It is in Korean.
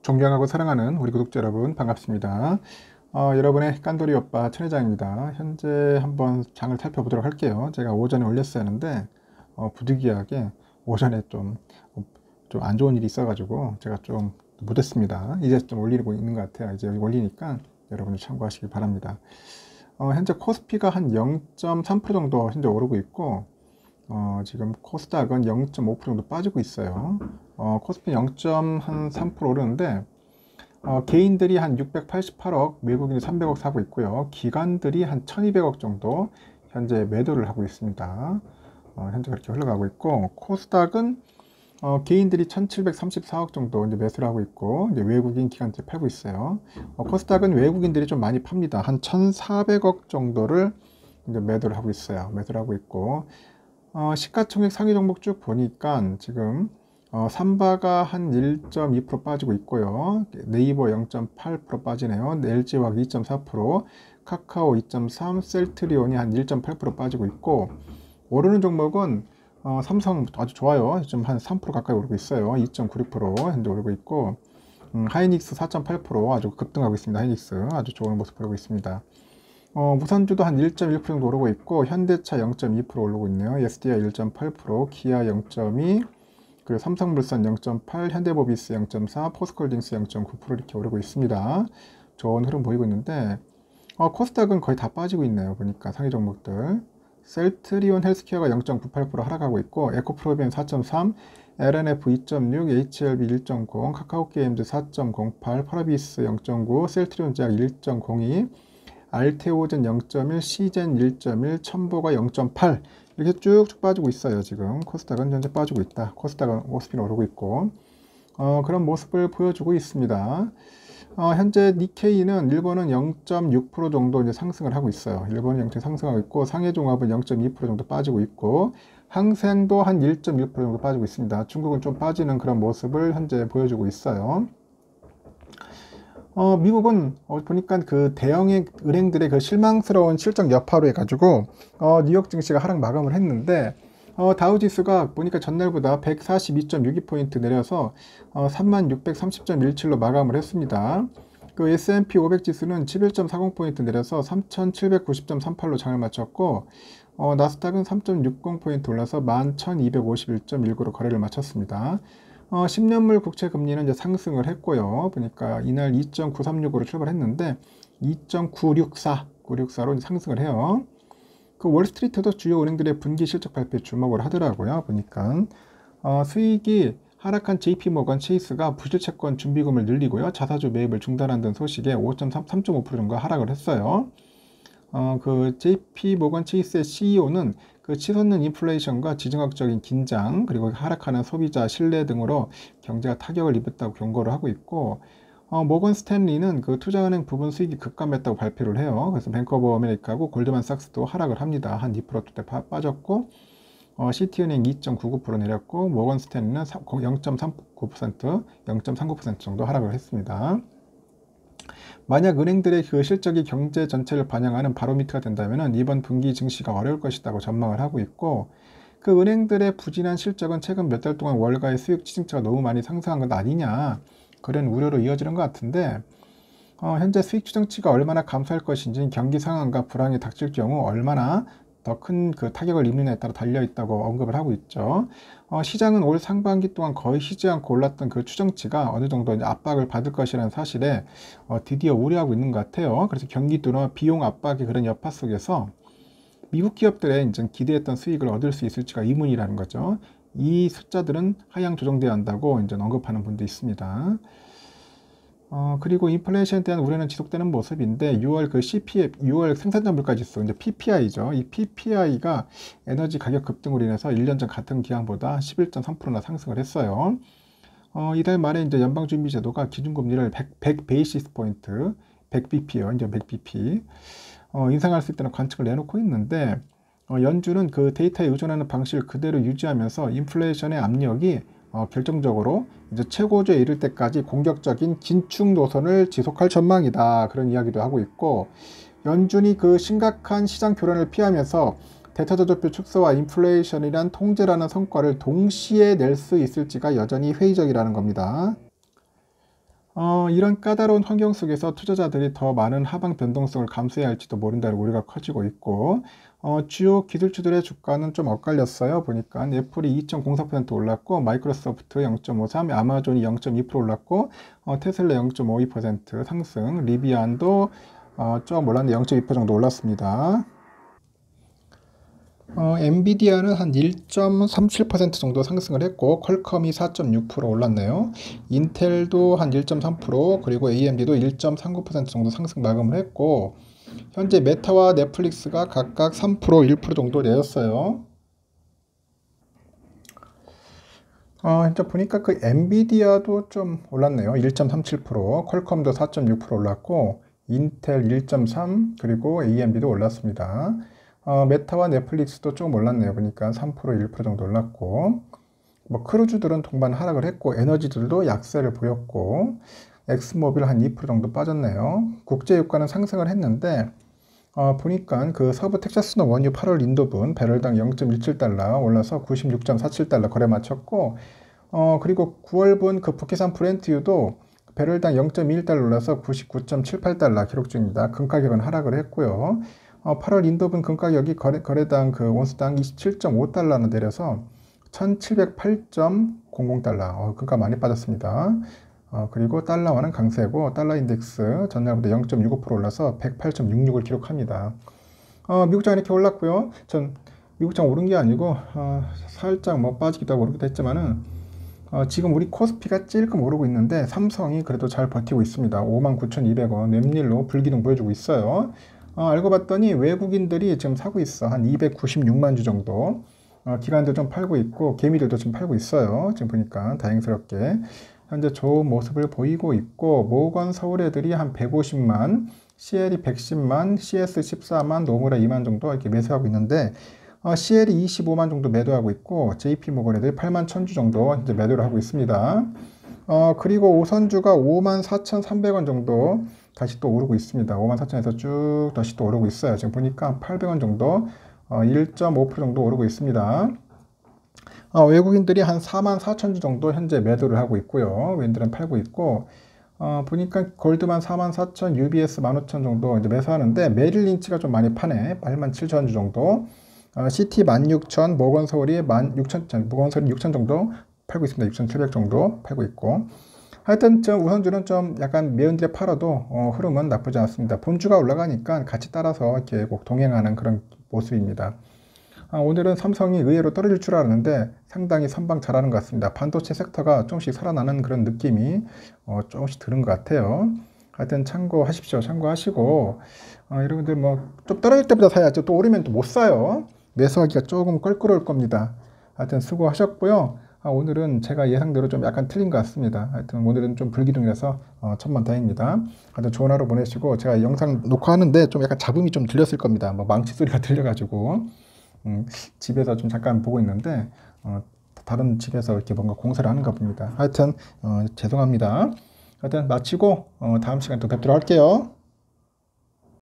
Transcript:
존경하고 사랑하는 우리 구독자 여러분 반갑습니다. 여러분의 깐돌이 오빠 천회장입니다. 현재 한번 장을 살펴보도록 할게요. 제가 오전에 올렸어야 하는데 부득이하게 오전에 좀 안 좋은 일이 있어가지고 제가 좀 못했습니다. 이제 좀 올리고 있는 것 같아요. 이제 올리니까 여러분이 참고하시기 바랍니다. 현재 코스피가 한 0.3% 정도 현재 오르고 있고 지금 코스닥은 0.5% 정도 빠지고 있어요. 코스피 0.3% 오르는데 개인들이 한 688억, 외국인이 300억 사고 있고요. 기관들이 한 1200억 정도 현재 매도를 하고 있습니다. 현재 그렇게 흘러가고 있고, 코스닥은 개인들이 1734억 정도 이제 매수를 하고 있고, 이제 외국인 기관들이 팔고 있어요. 코스닥은 외국인들이 좀 많이 팝니다. 한 1400억 정도를 이제 매도를 하고 있어요. 매도를 하고 있고, 시가총액 상위 종목 쭉 보니까 지금 삼바가 한 1.2% 빠지고 있고요. 네이버 0.8% 빠지네요. LG화학 2.4%, 카카오 2.3%, 셀트리온이 한 1.8% 빠지고 있고, 오르는 종목은 삼성 아주 좋아요. 지금 한 3% 가까이 오르고 있어요. 2.96% 현재 오르고 있고, 하이닉스 4.8% 아주 급등하고 있습니다. 하이닉스 아주 좋은 모습 보이고 있습니다. 무선주도 한 1.1% 정도 오르고 있고, 현대차 0.2% 오르고 있네요. SDI 1.8%, 기아 0.2%, 그리고 삼성물산 0.8%, 현대모비스 0.4%, 포스코홀딩스 0.9% 이렇게 오르고 있습니다. 좋은 흐름 보이고 있는데, 코스닥은 거의 다 빠지고 있네요. 보니까 상위 종목들. 셀트리온 헬스케어가 0.98% 하락하고 있고, 에코프로비엔 4.3%, LNF 2.6%, HLB 1.0%, 카카오게임즈 4.08%, 파라비스 0.9%, 셀트리온 제약 1.02%, 알테오젠 0.1, 시젠 1.1, 첨보가 0.8 이렇게 쭉쭉 빠지고 있어요. 지금 코스닥은 현재 빠지고 있다. 코스피는 오르고 있고 그런 모습을 보여주고 있습니다. 현재 니케이는 일본은 0.6% 정도 이제 상승을 하고 있어요. 일본은 0.0 상승하고 있고, 상해종합은 0.2% 정도 빠지고 있고, 항생도 한 1.1% 정도 빠지고 있습니다. 중국은 좀 빠지는 그런 모습을 현재 보여주고 있어요. 미국은 보니까 그 대형의 은행들의 그 실망스러운 실적 여파로 해가지고 뉴욕 증시가 하락 마감을 했는데, 다우지수가 보니까 전날보다 142.62포인트 내려서 3630.17로 마감을 했습니다. 그 S&P 500 지수는 11.40포인트 내려서 3790.38로 장을 마쳤고, 나스닥은 3.60포인트 올라서 11251.19로 거래를 마쳤습니다. 10년물 국채 금리는 이제 상승을 했고요. 보니까 이날 2.936으로 출발했는데 2.964로 상승을 해요. 그 월스트리트도 주요 은행들의 분기 실적 발표에 주목을 하더라고요. 보니까 수익이 하락한 JP모건 체이스가 부실채권 준비금을 늘리고요. 자사주 매입을 중단한 등 소식에 3.5% 정도 하락을 했어요. 그 JP모건 체이스의 CEO는 그 치솟는 인플레이션과 지정학적인 긴장, 그리고 하락하는 소비자 신뢰 등으로 경제가 타격을 입었다고 경고를 하고 있고, 모건 스탠리는 그 투자은행 부분 수익이 급감했다고 발표를 해요. 그래서 뱅크 오브 아메리카하고 골드만삭스도 하락을 합니다. 한 2%대 빠졌고, 시티은행 2.99% 내렸고, 모건 스탠리는 0.39%, 0.39% 정도 하락을 했습니다. 만약 은행들의 그 실적이 경제 전체를 반영하는 바로미터가 된다면 이번 분기 증시가 어려울 것이라고 전망을 하고 있고, 그 은행들의 부진한 실적은 최근 몇 달 동안 월가의 수익 추징차가 너무 많이 상승한 것 아니냐, 그런 우려로 이어지는 것 같은데, 현재 수익 추정치가 얼마나 감소할 것인지 경기 상황과 불황이 닥칠 경우 얼마나 더 큰 그 타격을 입느냐에 따라 달려 있다고 언급을 하고 있죠. 시장은 올 상반기 동안 거의 쉬지 않고 올랐던 그 추정치가 어느 정도 이제 압박을 받을 것이라는 사실에 드디어 우려하고 있는 것 같아요. 그래서 경기도나 비용 압박의 그런 여파 속에서 미국 기업들의 이제 기대했던 수익을 얻을 수 있을지가 의문이라는 거죠. 이 숫자들은 하향 조정돼야 한다고 이제 언급하는 분도 있습니다. 그리고 인플레이션에 대한 우려는 지속되는 모습인데 6월 그 CPI, 6월 생산자 물가지수, 이제 PPI죠. 이 PPI가 에너지 가격 급등으로 인해서 1년 전 같은 기간보다 11.3%나 상승을 했어요. 이달 말에 이제 연방준비제도가 기준금리를 100 베이시스 포인트, 100bp요. 이제 100bp 인상할 수 있다는 관측을 내놓고 있는데, 연준은 그 데이터에 의존하는 방식을 그대로 유지하면서 인플레이션의 압력이 결정적으로 이제 최고조에 이를 때까지 공격적인 긴축 노선을 지속할 전망이다, 그런 이야기도 하고 있고, 연준이 그 심각한 시장 교란을 피하면서 대차저조표 축소와 인플레이션이란 통제라는 성과를 동시에 낼 수 있을지가 여전히 회의적이라는 겁니다. 이런 까다로운 환경 속에서 투자자들이 더 많은 하방 변동성을 감수해야 할지도 모른다는 우려가 커지고 있고, 주요 기술주들의 주가는 좀 엇갈렸어요. 보니까 애플이 2.04% 올랐고, 마이크로소프트 0.53, 아마존이 0.2% 올랐고, 테슬라 0.52% 상승, 리비안도 좀 올랐는데 0.2% 정도 올랐습니다. 엔비디아는 한 1.37% 정도 상승을 했고, 퀄컴이 4.6% 올랐네요. 인텔도 한 1.3%, 그리고 AMD도 1.39% 정도 상승 마감을 했고, 현재 메타와 넷플릭스가 각각 3%, 1% 정도 내렸어요. 현재 보니까 그 엔비디아도 좀 올랐네요. 1.37%, 퀄컴도 4.6% 올랐고, 인텔 1.3, 그리고 AMD도 올랐습니다. 메타와 넷플릭스도 좀 올랐네요. 보니까 3%, 1% 정도 올랐고, 뭐 크루즈들은 동반 하락을 했고, 에너지들도 약세를 보였고, 엑스모빌 한 2% 정도 빠졌네요. 국제유가는 상승을 했는데, 보니까 그 서부 텍사스는 원유 8월 인도분 배럴당 0.17달러 올라서 96.47달러 거래 마쳤고, 그리고 9월분 그 북해산 브렌트유도 배럴당 0.21달러 올라서 99.78달러 기록 중입니다. 금 가격은 하락을 했고요. 8월 인도분 금 가격이 거래당 그 온스당 27.5달러는 내려서 1708.00달러. 금가 많이 빠졌습니다. 그리고 달러화는 강세고 달러 인덱스 전날보다 0.65% 올라서 108.66을 기록합니다. 미국장 이렇게 올랐고요. 전 미국장 오른 게 아니고 살짝 뭐 빠지기도 하고 오르기도 했지만은 지금 우리 코스피가 찔끔 오르고 있는데 삼성이 그래도 잘 버티고 있습니다. 59,200원 랩일로 불기둥 보여주고 있어요. 알고 봤더니 외국인들이 지금 사고 있어. 한 296만 주 정도. 기관들 좀 팔고 있고 개미들도 좀 팔고 있어요. 지금 보니까 다행스럽게 현재 좋은 모습을 보이고 있고, 모건 서울 애들이 한 150만, CL이 110만, CS 14만, 노무라 2만 정도 이렇게 매수하고 있는데, CL이 25만 정도 매도하고 있고, JP 모건 애들 8만 1000주 정도 이제 매도를 하고 있습니다. 그리고 오선주가 5만 4,300원 정도 다시 또 오르고 있습니다. 5만 4천에서 쭉 다시 또 오르고 있어요. 지금 보니까 800원 정도, 1.5% 정도 오르고 있습니다. 외국인들이 한 4만 4천 주 정도 현재 매도를 하고 있고요. 외국인들은 팔고 있고, 보니까 골드만 4만 4천, UBS 15,000 정도 이제 매수하는데, 메릴 린치가 좀 많이 파네. 8만 7천 주 정도. 시티 16,000, 모건 서울이 16,000, 모건 서울이 6천 정도 팔고 있습니다. 6,700 정도 팔고 있고. 하여튼 좀 우선주는 좀 약간 매운들에 팔아도 흐름은 나쁘지 않습니다. 본주가 올라가니까 같이 따라서 이렇게 꼭 동행하는 그런 모습입니다. 오늘은 삼성이 의외로 떨어질 줄 알았는데 상당히 선방 잘하는 것 같습니다. 반도체 섹터가 조금씩 살아나는 그런 느낌이 조금씩 드는 것 같아요. 하여튼 참고하십시오. 참고하시고, 여러분들 뭐 좀 떨어질 때보다 사야죠. 또 오르면 또 못 사요. 매수하기가 조금 껄끄러울 겁니다. 하여튼 수고하셨고요. 오늘은 제가 예상대로 좀 약간 틀린 것 같습니다. 하여튼 오늘은 좀 불기둥이라서 천만다행입니다. 하여튼 좋은 하루 보내시고, 제가 영상 녹화하는데 좀 약간 잡음이 좀 들렸을 겁니다. 뭐 망치 소리가 들려가지고. 집에서 좀 잠깐 보고 있는데 다른 집에서 이렇게 뭔가 공사를 하는가 봅니다. 하여튼 죄송합니다. 하여튼 마치고 다음 시간에 또 뵙도록 할게요.